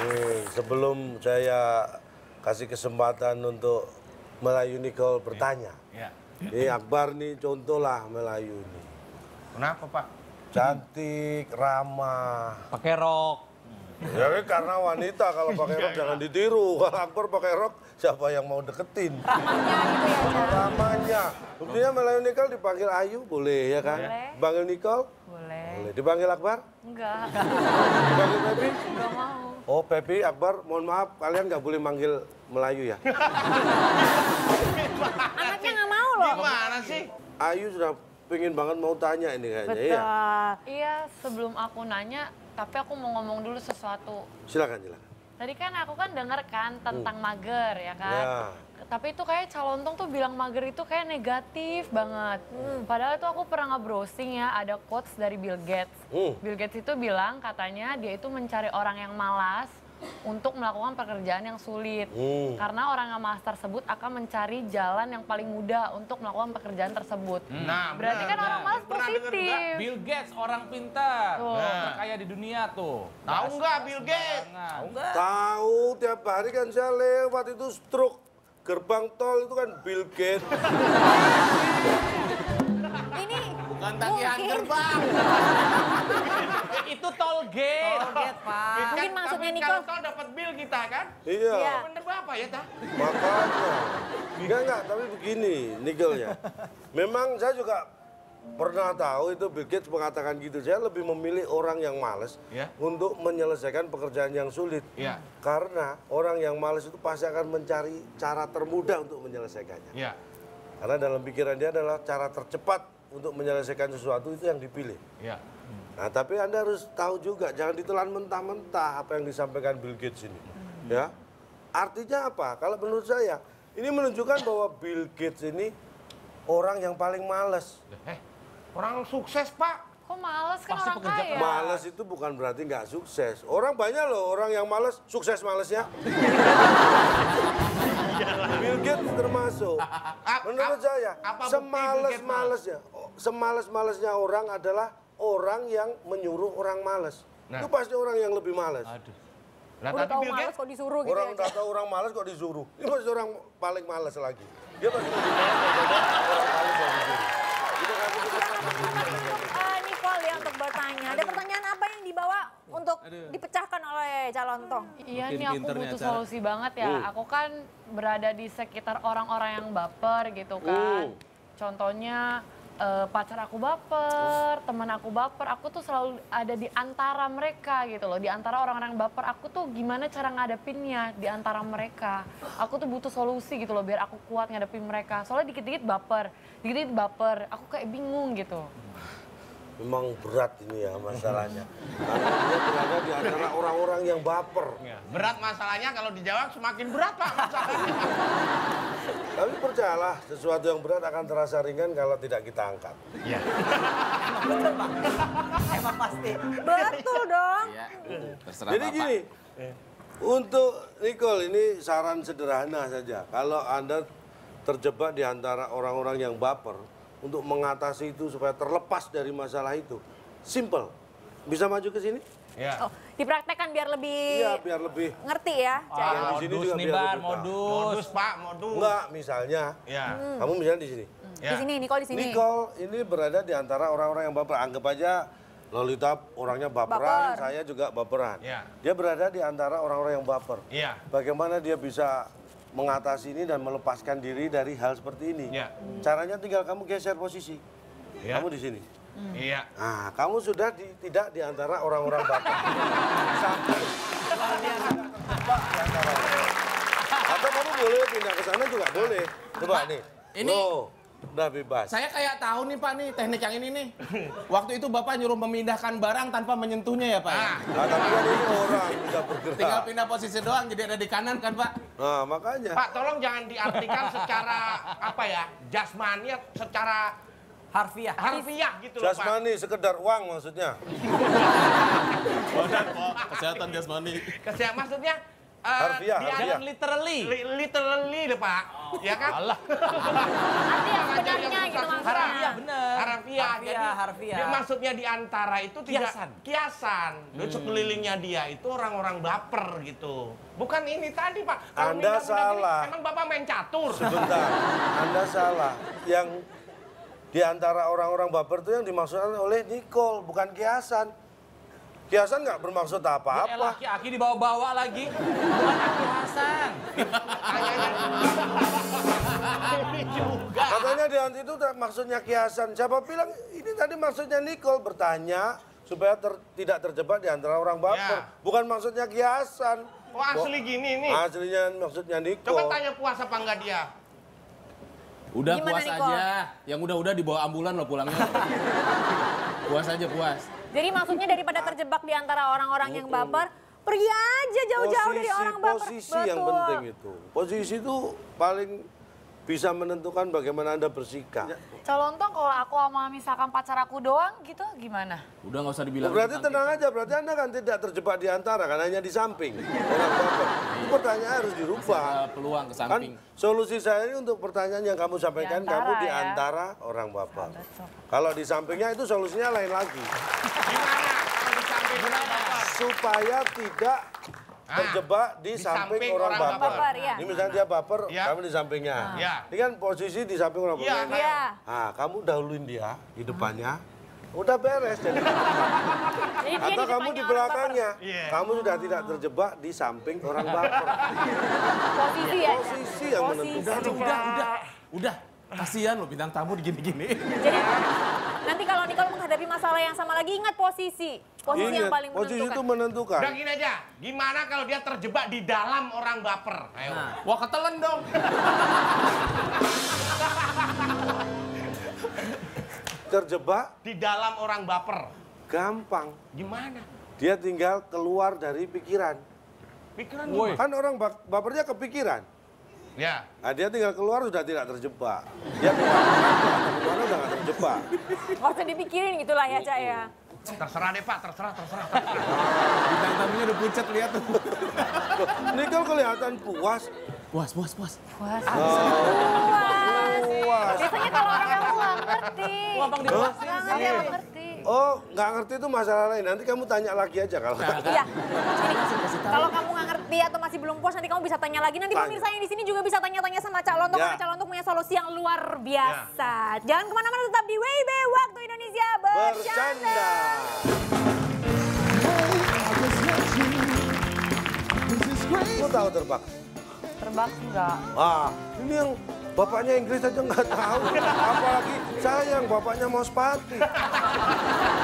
Sebelum saya kasih kesempatan untuk Melayu Nicole bertanya. Ini Akbar nih contohlah Melayu nih. Kenapa, Pak? Cantik, ramah. Pakai rok. Ya karena wanita kalau pakai rok jangan ditiru. Kalau Akbar pakai rok, siapa yang mau deketin? Ramahnya gitu ya, Cak? Ramahnya. Buktinya Melayu Nicole dipanggil Ayu, boleh ya kan? Boleh. Dipanggil Nicole? Boleh. Boleh. Dipanggil Akbar? Enggak. Dipanggil Pepi? Enggak mau. Oh, Pepi, Akbar, mohon maaf, kalian nggak boleh manggil Melayu ya? Anaknya nggak mau loh. Gimana sih? Ayu sudah pengen banget mau tanya ini kayaknya, Betul. iya? Iya, sebelum aku nanya, tapi aku mau ngomong dulu sesuatu. Silakan, silakan. Tadi kan aku kan denger kan tentang mager ya kan. Ya. Tapi itu kayak Calontong tuh bilang mager itu kayak negatif banget. Padahal itu aku pernah nge-browsing ya, ada quotes dari Bill Gates. Bill Gates itu bilang katanya dia itu mencari orang yang malas untuk melakukan pekerjaan yang sulit. Karena orang yang malas tersebut akan mencari jalan yang paling mudah untuk melakukan pekerjaan tersebut. Nah, Berarti kan orang malas Pernah denger positif. nggak? Bill Gates orang pintar, Tuh. terkaya di dunia tuh. Tahu nggak Bill Gates? Sembarangan. Tahu, tiap hari kan saya lewat itu stroke. Gerbang tol itu kan Bill Gates. Ini Bukan tagihan mungkin- gerbang. Itu toll gate. Tollgate, Pak. Mungkin maksudnya Tapi Nicole. kalau dapat bill kita kan? Iya. Iya. Bener Bapak ya, Tah? Makanya. Enggak, tapi begini, Nicole ya. Memang saya juga pernah tahu itu Bill Gates mengatakan gitu. Saya lebih memilih orang yang malas Ya. untuk menyelesaikan pekerjaan yang sulit. Iya. Karena orang yang malas itu pasti akan mencari cara termudah untuk menyelesaikannya. Iya. Karena dalam pikiran dia adalah cara tercepat untuk menyelesaikan sesuatu itu yang dipilih. Iya. Nah, tapi Anda harus tahu juga, jangan ditelan mentah-mentah apa yang disampaikan Bill Gates ini. Ya. Artinya apa? Kalau menurut saya, ini menunjukkan bahwa Bill Gates ini orang yang paling malas. Orang sukses, Pak. Kok males kan Pasti orang pekerja kaya? Malas itu bukan berarti nggak sukses. Orang banyak loh orang yang malas, sukses malesnya. Bill Gates termasuk. Menurut saya, apa bukti Bill Gates semales-malesnya orang adalah orang yang menyuruh orang malas. Nah. Itu pasti orang yang lebih malas. Aduh. Nah, Udah tadi tahu Bill malas Gates kok disuruh gitu Orang ya, udah Cak? tahu orang malas kok disuruh. Ini pasti orang paling malas lagi. Dia pasti lebih malas daripada orang malas yang disuruh. Kita kasih Nicole ya untuk bertanya. Ada pertanyaan apa yang dibawa untuk dipecahkan oleh Calontong? Iya Makin nih aku pinter nih butuh acara. solusi banget ya. Aku kan berada di sekitar orang-orang yang baper gitu kan. Contohnya pacar aku baper, teman aku baper. Aku tuh selalu ada di antara mereka gitu loh. Di antara orang-orang yang baper, aku tuh gimana cara ngadepinnya di antara mereka. Aku tuh butuh solusi gitu loh biar aku kuat ngadepin mereka. Soalnya dikit-dikit baper, dikit-dikit baper. Aku kayak bingung gitu. Memang berat ini ya masalahnya. Karena dia berada di antara orang-orang yang baper. berat masalahnya kalau dijawab semakin berat, Pak, masalahnya. Tapi percayalah, sesuatu yang berat akan terasa ringan kalau tidak kita angkat. Iya. Emang pasti. Betul dong. Ya, terserah Jadi Bapak. gini, untuk Nicole ini saran sederhana saja. Kalau Anda terjebak di antara orang-orang yang baper, untuk mengatasi itu supaya terlepas dari masalah itu, simple. Bisa maju ke sini? Iya. Oh, dipraktekkan biar lebih Iya, biar lebih. ngerti ya, Cak. Yang di sini Modus juga nih, biar Bar, lebih paham. modus. Modus, Pak, modus. Enggak, misalnya, Iya. kamu misalnya di sini. Ya. Di sini, Nicole di sini. Nicole ini berada di antara orang-orang yang baper. Anggap aja Lolita orangnya baperan, Baper. saya juga baperan. Iya. Dia berada di antara orang-orang yang baper. Iya. Bagaimana dia bisa mengatasi ini dan melepaskan diri dari hal seperti ini? Iya. Caranya tinggal kamu geser posisi. Iya. Kamu di sini. Iya. Nah, kamu sudah tidak di antara orang-orang baper. Sampai. Atau kamu boleh pindah ke sana juga boleh. Coba nih. ini- Loh, udah bebas. Saya kayak tahu nih Pak nih teknik yang ini nih. Waktu itu Bapak nyuruh memindahkan barang tanpa menyentuhnya ya Pak. ya? Nah, tapi kan ini orang bisa bergerak. Tinggal pindah posisi doang jadi ada di kanan kan Pak. Nah, makanya. Pak, tolong jangan diartikan secara apa ya, jasmani, secara Harfiah. harfiah gitu loh, Pak. Jasmani, sekedar uang maksudnya. Kesehatan jasmani. Maksudnya Harfiah, dia harfiah. Literally. literally loh, Pak. Ya kan? Allah. Arti yang sebenarnya gitu maksudnya. Harfiah bener. Harfiah. Jadi Harfiah. dia maksudnya di antara itu tidak Kiasan. kiasan. Dan sekelilingnya dia itu orang-orang baper gitu. Bukan ini tadi, Pak. Kalau Anda mindah-mindah salah. gini, emang Bapak main catur. Sebentar, Anda salah. Yang di antara orang-orang baper itu yang dimaksudkan oleh Nicole, bukan kiasan. Kiasan nggak bermaksud Ya apa-apa. Aki dibawa-bawa lagi. Bukan Aki Hasan. Katanya di itu maksudnya kiasan. Siapa bilang ini tadi maksudnya Nicole bertanya supaya tidak terjebak di antara orang baper. Ya. Bukan maksudnya kiasan. Oh, asli gini nih. Aslinya maksudnya Nicole. Coba tanya puas apa enggak dia. Udah Gimana, puas Nicole? aja. Yang udah dibawa ambulan loh pulangnya. Puas aja puas. Jadi maksudnya daripada terjebak di antara orang-orang yang baper, pergi aja jauh-jauh dari orang baper. Posisi yang penting itu. Posisi itu paling bisa menentukan bagaimana Anda bersikap. Contoh kalau aku sama misalkan pacar aku doang gitu gimana? Udah nggak usah dibilang. Berarti tentang tenang aja, berarti Anda kan tidak terjebak di antara, kan hanya di samping orang baper. Itu pertanyaan harus dirubah. peluang ke Kan samping. solusi saya ini untuk pertanyaan yang kamu sampaikan, Di antara, kamu di ya. antara orang baper. Betul. Kalau di sampingnya itu solusinya lain lagi. Gimana kalau di samping orang baper? Supaya tidak terjebak di samping orang baper. Baper, ya. Ini misalnya dia baper, Ya. kamu di sampingnya. Ya. Ini kan posisi di samping orang Iya, baper. Iya. Nah, kamu dahuluin dia di depannya. Udah beres jadi. Jadi dia Atau kamu di depannya orang belakangnya. Iya. Kamu sudah tidak terjebak di samping orang baper. baper. Posisi ya. Posisi yang menentukan. Udah. Kasihan lo bintang tamu digini-gini. Jadi nanti kalau Nicole menghadapi masalah yang sama lagi, ingat posisi. Posisi yang Ingat, paling posisi itu menentukan. menentukan. Udah gini aja, gimana kalau dia terjebak di dalam orang baper? Ayo. Wah ketelen dong. Terjebak Di dalam orang baper. gampang. Gimana? Dia tinggal keluar dari pikiran. Pikiran Woi. gimana? Kan orang bapernya kepikiran. Ya. Nah, dia tinggal keluar sudah tidak terjebak. Dia keluar udah nggak terjebak. Nggak usah dipikirin gitulah ya, Cak ya. Terserah deh Pak, terserah. Bintang tamunya udah pucat lihat tuh. Nicole kelihatan puas. Puas. Puas. Puas. Biasanya kalau orang kamu nggak ngerti. Wah, Bang dipuasin Nggak ngerti, nggak ngerti. Oh, nggak ngerti itu masalah lain. Nanti kamu tanya lagi aja kalau. Iya. Jadi, kalau kamu nggak ngerti atau masih belum puas, nanti kamu bisa tanya lagi. Nanti Tanya. pemirsa yang di sini juga bisa tanya-tanya sama Cak Lontok. Ya. Karena Cak Lontok punya solusi yang luar biasa. Jangan kemana-mana, tetap di WIB Waktu Indonesia Bercanda. Bercanda. Kamu tahu terbak? Terbak enggak? Ah, ini yang bapaknya Inggris aja nggak tahu. Apalagi saya yang bapaknya mau sepati.